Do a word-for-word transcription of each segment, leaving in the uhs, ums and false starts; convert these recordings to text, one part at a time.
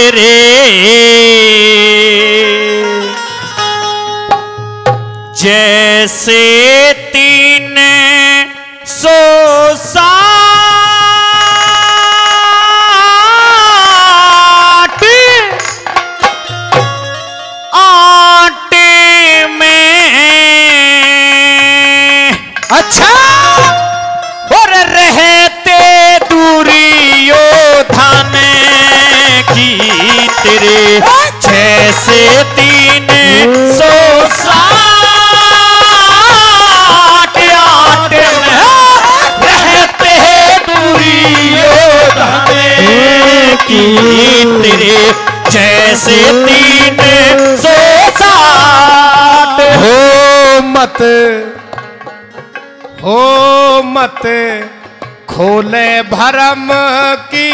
तेरे जैसे तीन सौ साठ आटे में। अच्छा और रहते दूरियों थाने की तेरे जैसे तीन सौ साठ आटे में रहते दूरियों थाने की तेरे जैसे तीन सौ साठ। हो मत हो मत खोले भरम की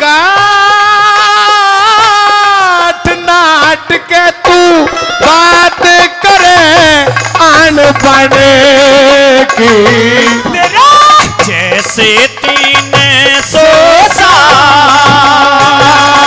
गाठ नाट के तू बात करे आन बने की तेरा जैसे तीन सौ साठ।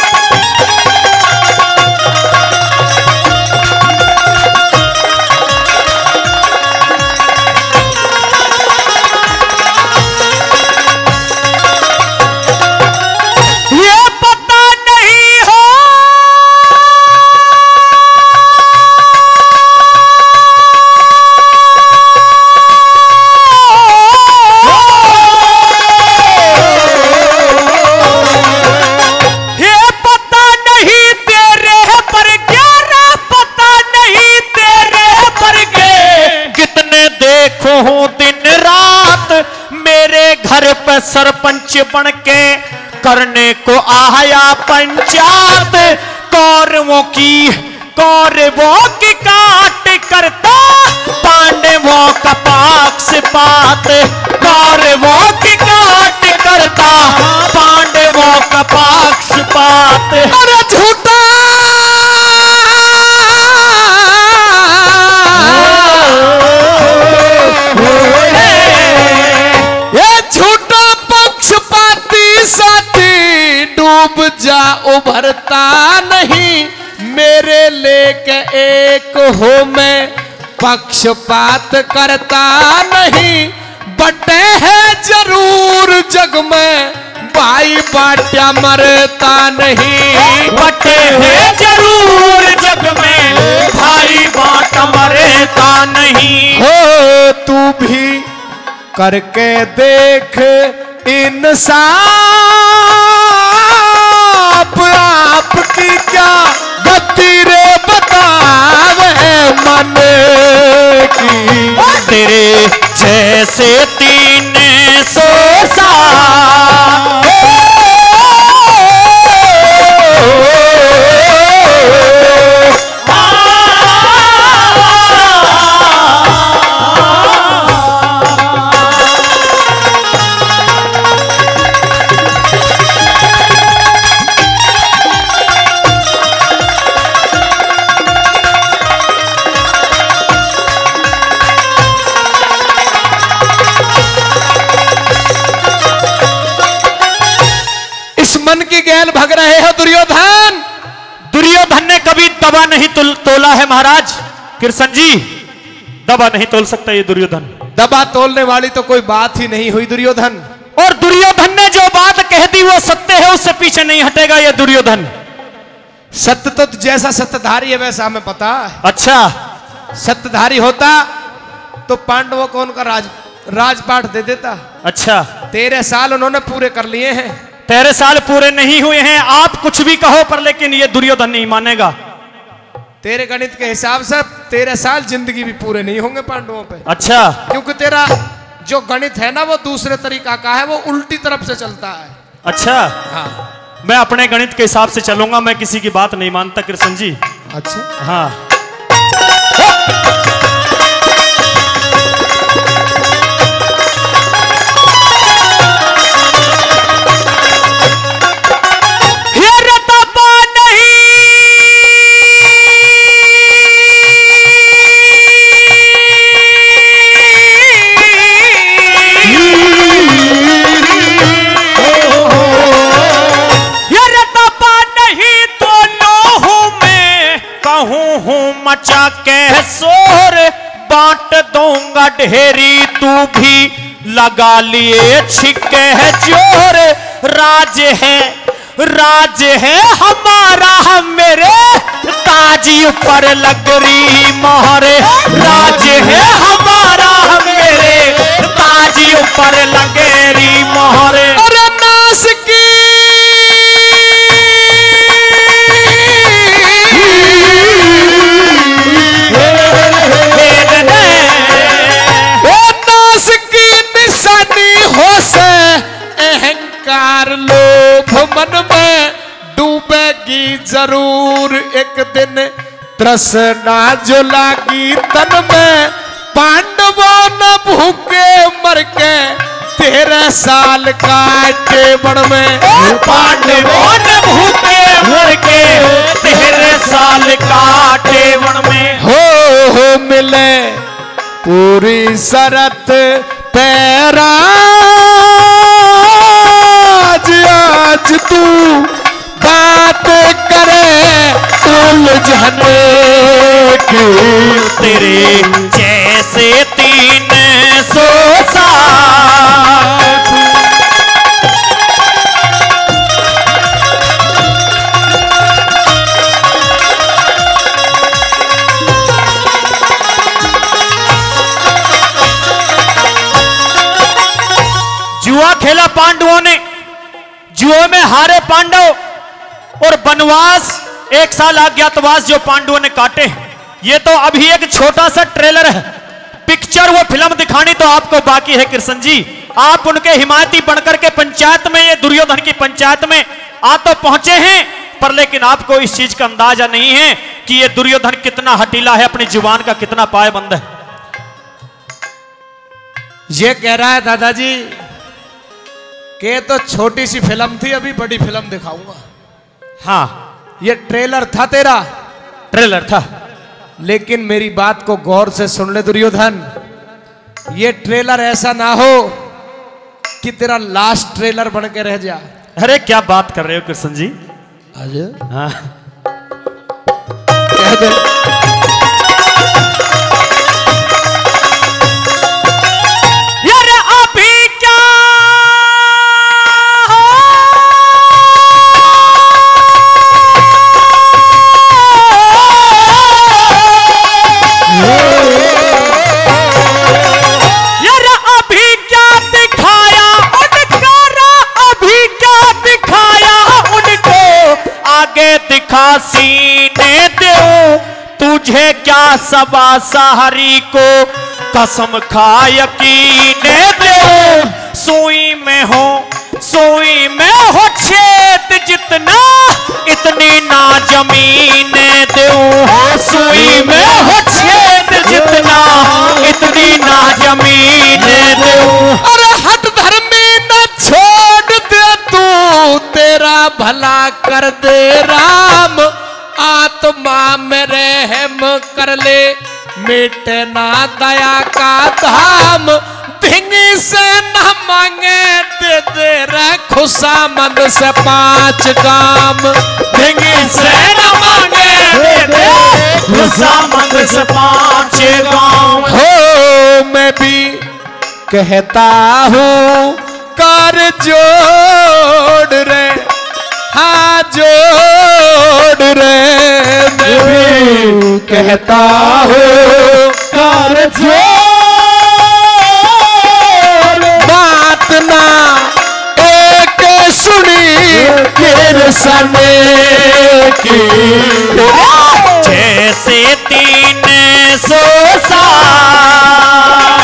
सरपंच बन के करने को आया पंचायत कौरवों की कौरवों की काट करता पांडवों का पक्षपात कौरवों की काट करता पांडवों का पक्षपात। अरे झूठा डूब जा उभरता नहीं मेरे लेके एक हो मैं पक्षपात करता नहीं बटे है जरूर जग में भाई बाट्या मरता नहीं बटे है जरूर जग में भाई बाटा मरता नहीं। हो तू भी करके देख इंसाफ आपकी क्या गति रे बतावे मन की तेरे जैसे तीन सौ साठ। मन की गैल भग रहे हो दुर्योधन। दुर्योधन ने कभी दबा नहीं तोला है महाराज। कृष्ण जी दबा नहीं तोल सकता ये दुर्योधन। दबा तोलने वाली तो कोई बात ही नहीं हुई दुर्योधन। और दुर्योधन ने जो बात कह दी वो सत्य है उससे पीछे नहीं हटेगा ये दुर्योधन। सत्य तो जैसा सत्यधारी है वैसा हमें पता है। अच्छा सत्यधारी होता तो पांडवों को उनका राज राजपाट दे देता। अच्छा तेरह साल उन्होंने पूरे कर लिए हैं। तेरह साल पूरे नहीं हुए हैं आप कुछ भी कहो पर लेकिन ये दुर्योधन नहीं मानेगा। तेरे गणित के हिसाब से तेरह साल जिंदगी भी पूरे नहीं होंगे पांडवों पे। अच्छा क्योंकि तेरा जो गणित है ना वो दूसरे तरीका का है वो उल्टी तरफ से चलता है। अच्छा हाँ मैं अपने गणित के हिसाब से चलूंगा मैं किसी की बात नहीं मानता कृष्ण जी। अच्छा हाँ नहीं मचा के शोर बांट दूंगा ढेरी तू भी लगा लिए छिके है जोर राज है राज है हमारा हम मेरे ताजी ऊपर लग रही मोहरे राज है हमारा हम मेरे ताजी ऊपर लग रही मोहरे अरे नास की नास की निशानी हो से अहंकार लोभ मन में डूबेगी जरूर एक दिन तृष्णा जो लागी तन में पांडवों न भूखे मर के तेरह साल काटे बड़ में पांडवों न भूखे मर के तेरह साल काटे बड़ में हो हो मिले पूरी शरत तेरा आज आज तू बात करे उलझने की तेरे जैसे तीन सौ साल जुआ खेला पांडवों ने जुए में हारे पांडव और वनवास एक साल अज्ञातवास जो पांडवों ने काटे। ये तो अभी एक छोटा सा ट्रेलर है, पिक्चर वो फिल्म दिखानी तो आपको बाकी है। कृष्ण जी आप उनके हिमायती बनकर के पंचायत में ये दुर्योधन की पंचायत में आ तो पहुंचे हैं, पर लेकिन आपको इस चीज का अंदाजा नहीं है कि ये दुर्योधन कितना हटीला है, अपनी जुबान का कितना पायबंद है। ये कह रहा है दादाजी कि तो छोटी सी फिल्म थी, अभी बड़ी फिल्म दिखाऊंगा। हाँ ये ट्रेलर था तेरा, ट्रेलर था, लेकिन मेरी बात को गौर से सुन ले दुर्योधन, ये ट्रेलर ऐसा ना हो कि तेरा लास्ट ट्रेलर बन के रह जा। अरे क्या बात कर रहे हो कृष्ण जी? आज हाँ कह दे यार अभी क्या यार अभी क्या दिखाया उनका, अभी क्या दिखाया उनको, आगे दिखा सीने दो तुझे क्या सबा सहारी को, कसम खा यकीने दो सुई में हो सुई में हो छेद जितना, इतनी ना जमीन दो सुई में हो छेद जितना, इतनी ना जमीन दो। अरे हट धर्मी न छोड़ दे तू, तेरा भला कर दे राम, आत्मा में रहम कर ले, मिटे ना दया का धाम, धिंगी से न मांगे दे दे रे खुशामंद से पांच काम, धिंगी से न मांगे दे दे खुशामंद से पांच काम। हो मैं भी कहता हूँ कर जोड़ रे, हाँ जोड़ रे, मैं भी कहता हूँ कर जोड़, बात ना एक सुनी कृष्ण की, जैसे तीन सौ साल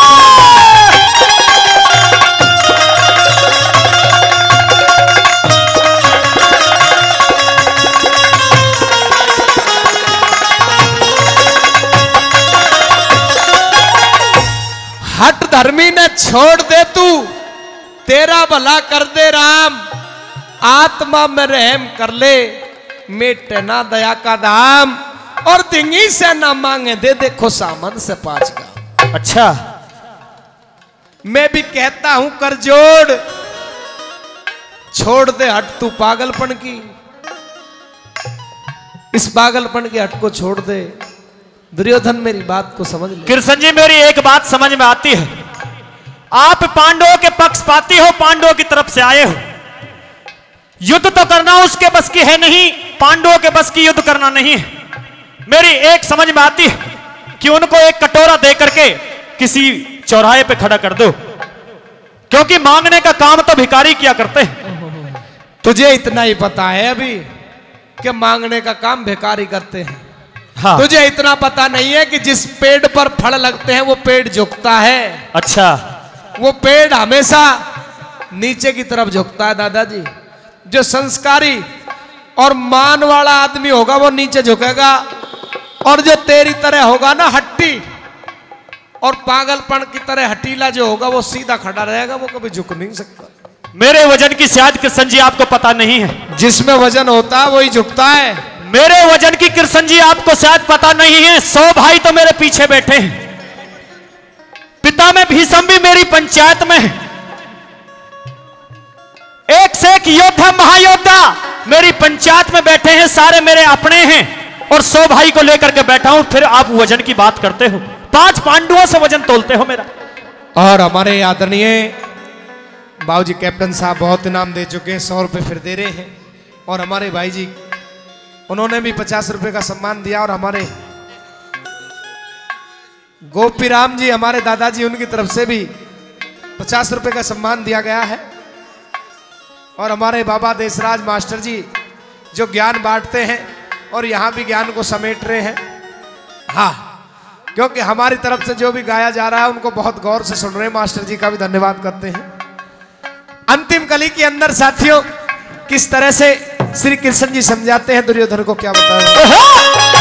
हट धर्मी ने छोड़ दे तू, तेरा भला कर दे राम, आत्मा में रहम कर ले, मिटे ना दया का दाम, और दिंगी से ना मांगे दे दे खुशामंद से पांच का। अच्छा मैं भी कहता हूं कर जोड़, छोड़ दे हट तू पागलपन की, इस पागलपन की हट को छोड़ दे, दुर्योधन मेरी बात को समझ ले। कृष्ण जी मेरी एक बात समझ में आती है, आप पांडवों के पक्षपाती हो, पांडवों की तरफ से आए हो, युद्ध तो करना उसके बस की है नहीं, पांडवों के बस की युद्ध करना नहीं है। मेरी एक समझ में आती है कि उनको एक कटोरा दे करके किसी चौराहे पे खड़ा कर दो, क्योंकि मांगने का काम तो भिखारी किया करते हैं। तुझे इतना ही पता है अभी कि मांगने का काम भिखारी करते हैं। हाँ। तुझे इतना पता नहीं है कि जिस पेड़ पर फल लगते हैं वो पेड़ झुकता है। अच्छा, वो पेड़ हमेशा नीचे की तरफ झुकता है दादाजी। जो संस्कारी और मान वाला आदमी होगा वो नीचे झुकेगा, और जो तेरी तरह होगा ना हट्टी और पागलपन की तरह हटीला जो होगा वो सीधा खड़ा रहेगा, वो कभी झुक नहीं सकता। मेरे वजन की शायद कृष्ण जी आपको पता नहीं है। जिसमें वजन होता है वही झुकता है। मेरे वजन की कृष्ण जी आपको शायद पता नहीं है। सौ भाई तो मेरे पीछे बैठे हैं, पिता में भीष्म भी मेरी पंचायत में है, एक से एक योद्धा महायोद्धा मेरी पंचायत में बैठे हैं, सारे मेरे अपने हैं, और सौ भाई को लेकर के बैठा हूं, फिर आप वजन की बात करते हो। पांच पांडवों से वजन तोलते हो मेरा। और हमारे आदरणीय बाबूजी कैप्टन साहब बहुत इनाम दे चुके हैं, सौ रुपये फिर दे रहे हैं। और हमारे भाई जी उन्होंने भी पचास रुपए का सम्मान दिया। और हमारे गोपी राम जी हमारे दादाजी, उनकी तरफ से भी पचास रुपए का सम्मान दिया गया है। और हमारे बाबा देशराज मास्टर जी जो ज्ञान बांटते हैं और यहाँ भी ज्ञान को समेट रहे हैं। हाँ, क्योंकि हमारी तरफ से जो भी गाया जा रहा है उनको बहुत गौर से सुन रहे हैं। मास्टर जी का भी धन्यवाद करते हैं। अंतिम कली के अंदर साथियों किस तरह से श्री कृष्ण जी समझाते हैं दुर्योधन को, क्या बताएं।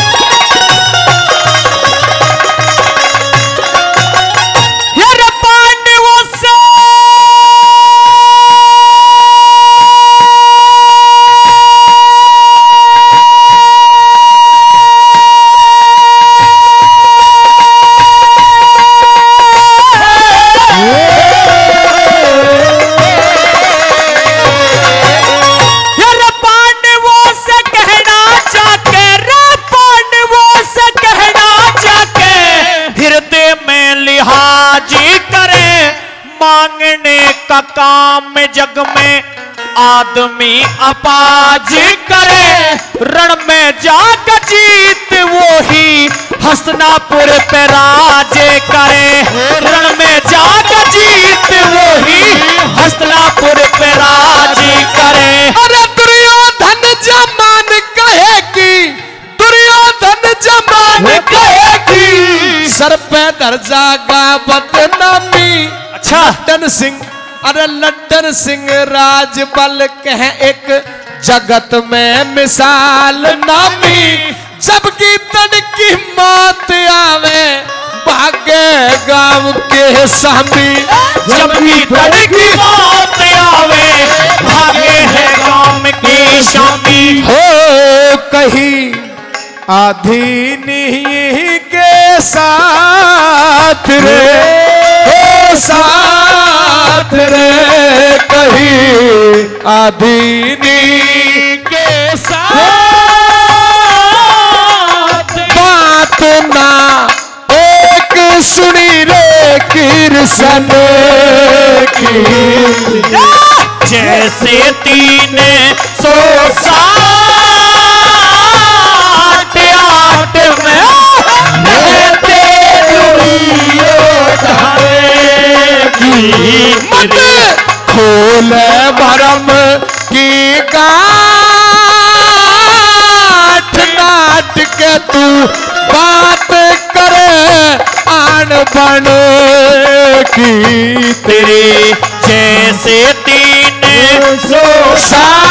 काम जग में आदमी अपाज करे, रण में जाग जीत वो ही हसनापुर पे राज करे, रण में जाग जीत वो ही हसनापुर पे राज करे। अरे दुर्योधन जमान कहेगी, दुर्योधन जमान कहेगी, सर पे दर्जा का बदनामी। अच्छा, लड्डन सिंह, अरे लड्डन सिंह राज बल कह एक जगत में मिसाल नामी, जबकि तड़की मौत आवे भागे गांव के सामी, जबकि तड़की मौत आवे भागे है गांव के सामी। हो कहीं आधी नहीं के साथ रे, हो साथ रे, कहीं आदीनी के साथ बात ना एक सुनी रे कृष्ण की, जैसे तीन सौ साठ आठ में रहते मत खोल भरम की गाठ, नाट के तू बात करे आन बन की, तेरे जैसे तीन सौ साठ